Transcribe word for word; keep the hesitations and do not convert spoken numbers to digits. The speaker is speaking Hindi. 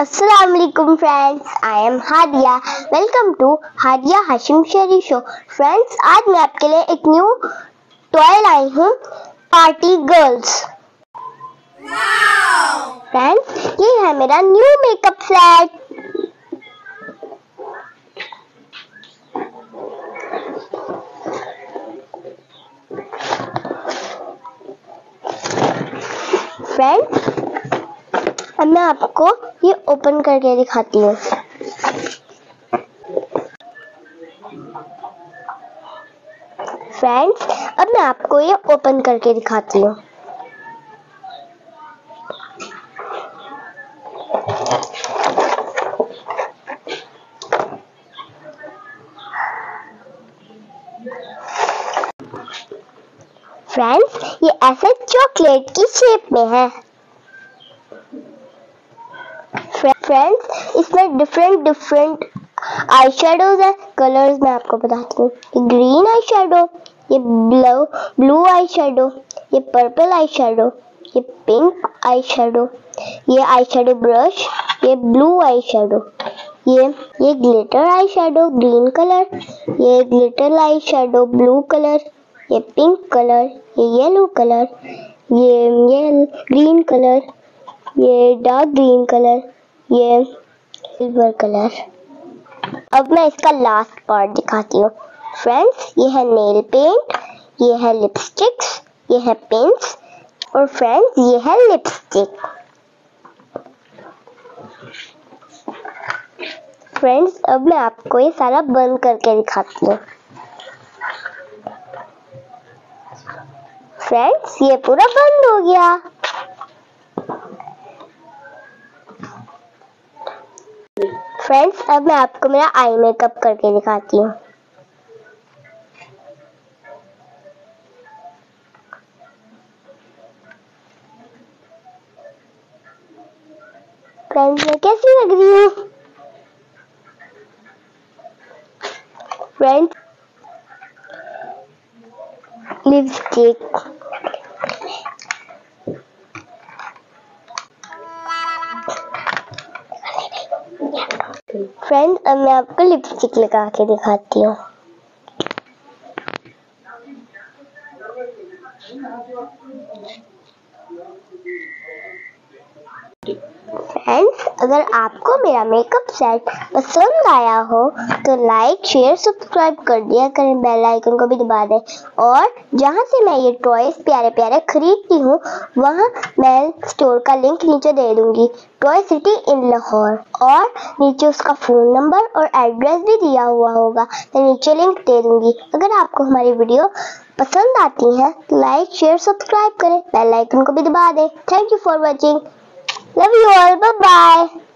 Assalamualaikum friends, I am Hadia. Welcome to Hadia Hashim Sherry Show. Friends, आज मैं आपके लिए एक न्यू टॉय लाई हूँ, पार्टी गर्ल्स। फ्रेंड्स, ये है मेरा न्यू मेकअप सेट। फ्रेंड्स, अब मैं आपको ये ओपन करके दिखाती हूँ। फ्रेंड्स, अब मैं आपको ये ओपन करके दिखाती हूँ। फ्रेंड्स, ये ऐसे चॉकलेट की शेप में है। फ्रेंड्स, इसमें डिफरेंट डिफरेंट आई शेडोज है। कलर्स मैं आपको बताती हूँ। ये ग्रीन आई शेडो, ये ब्लू ब्लू आई शेडो, ये पर्पल आई शेडो, ये पिंक आई शेडो, ये आई शेडो ब्रश, ये ब्लू आई शेडो, ये ये glitter eye shadow green colour, ये glitter eye shadow blue colour, ये पिंक कलर, ये येलो कलर, ये ये ग्रीन कलर, ये डार्क ग्रीन कलर, ये सिल्वर कलर। अब मैं इसका लास्ट पार्ट दिखाती हूँ। फ्रेंड्स, ये है नेल पेंट, ये है लिपस्टिक्स, ये है पिंस और फ्रेंड्स ये है लिपस्टिक। फ्रेंड्स, अब मैं आपको ये सारा बंद करके दिखाती हूँ। फ्रेंड्स, ये पूरा बंद हो गया। फ्रेंड्स, अब मैं आपको मेरा आई मेकअप करके दिखाती हूँ। फ्रेंड्स, मैं कैसी लग रही हूँ? Friends, lipstick. फ्रेंड्स, अब मैं आपको लिपस्टिक लगा के दिखाती हूँ। फ्रेंड्स, अगर आपको मेरा मेकअप सेट पसंद आया हो तो लाइक शेयर सब्सक्राइब कर दिया करें, बेल आइकन को भी दबा दें। और जहां से मैं ये टॉयज प्यारे प्यारे खरीदती हूँ वहां मैं स्टोर का लिंक नीचे दे दूंगी, टॉय सिटी इन लाहौर, और नीचे उसका फोन नंबर और एड्रेस भी दिया हुआ होगा, मैं नीचे लिंक दे दूंगी। अगर आपको हमारी वीडियो पसंद आती है तो लाइक शेयर सब्सक्राइब करें, बेल आइकन को भी दबा दें। Thank you for watching. Love you all. Bye bye.